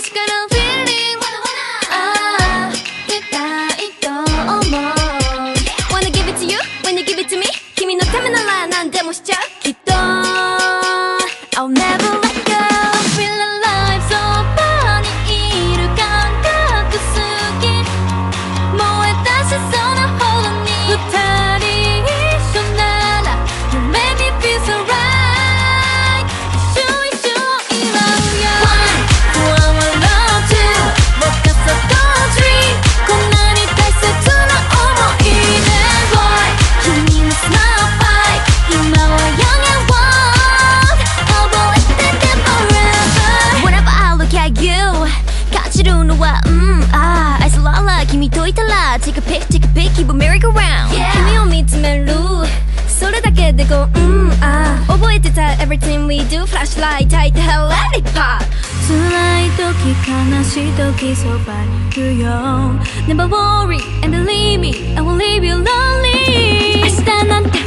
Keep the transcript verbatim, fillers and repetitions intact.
確かな feeling ああ出たいと思う Wanna give it to you when you give it to me 君のためなら何でもしちゃうきっと I'll never let go Feel alive そばにいる感覚好き燃え出しそうなほどに二人一緒なら You make me feel so right 一瞬一瞬いらんよ One, one, one, love, two 若さと dream こんなに大切な想い出 Boy 君のスマイル今は young and wild覚えてて forever Whenever I look at you 感じるのはうんああ愛すらら君といたら Take a pic, take a pic, keep a merry-go-round 君を見つめるそれだけでこううんああ覚えてた Everything we do Flashlight 焚いて Let it pop 辛い時悲しい時そばにいるよ Never worry and believe me I won't leave you lonely 明日なんて